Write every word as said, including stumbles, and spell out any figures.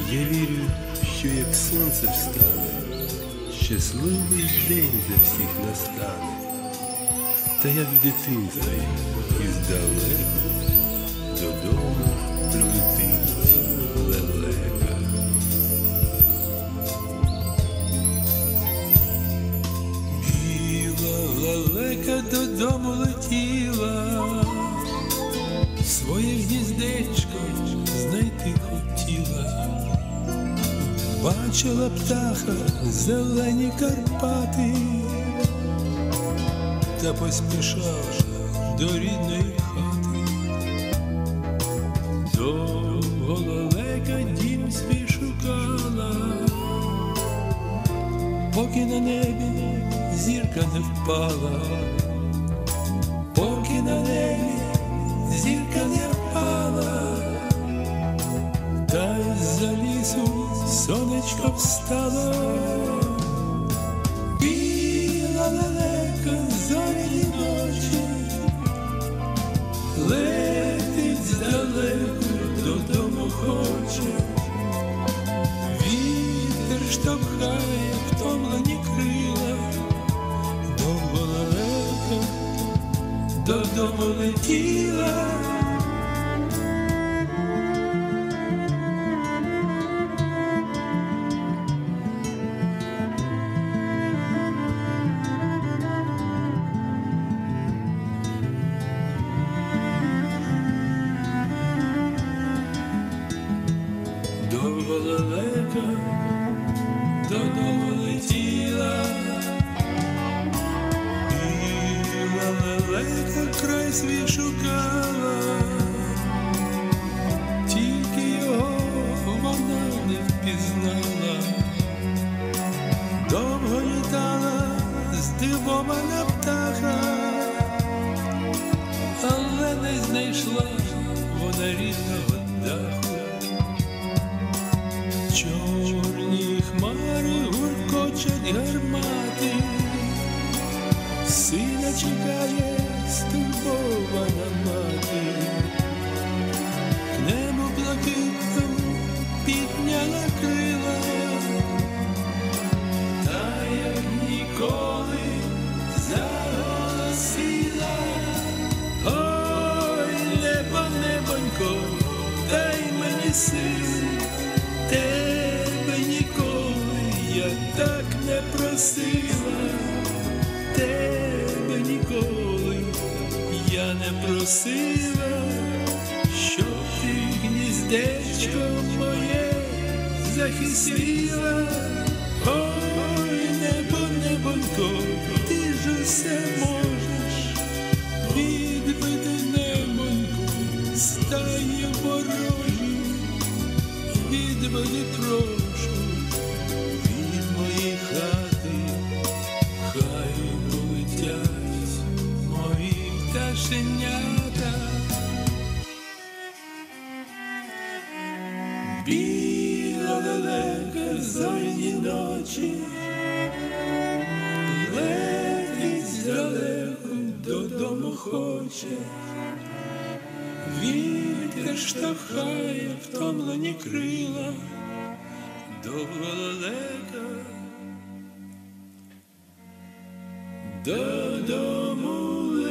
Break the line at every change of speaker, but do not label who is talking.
Я вірю, що як сонце встане, щасливий день для всіх настане. Та як в дитинстві іздалеку додому прилетить лелека. Біла лелека додому летіла, своє гніздечко знайти хотіла. Бачила птаха зелені Карпати, та поспішала до рідної хати. Довго лелека дім свій шукала, поки на небі зірка не впала, поки на небі зірка не впала. Та із-за лісу сонечко встало. Біла лелека зоряні ночі летить здалеку, додому хоче. Вітер штовхає втомлені крила, довго лелека додому летіла. Довго лелека додому летіла, біла лелека край свій шукала, тільки його вона не впізнала. Довго літала здивована птаха, але не знайшла вона рідного даху. Чорні хмари гуркочуть гармати, сина чекає стурбована мати. К небу блакитному підняла крила, та як ніколи заголосила. Ой, небо, небонько, дай мені сили, тебе ніколи я так не просила, тебе ніколи я не просила, щоб ти гніздечко моє захистила. Ой, небо, небонько, ти ж усе можеш, відведи небоньку стаї ворожі, відведи, прошу, від моєї хати, хай полетять мої пташенята. Біла лелека зоряні ночі летить здалеку, додому хоче. Вітер штовхає втомлені крила, довго лелека додому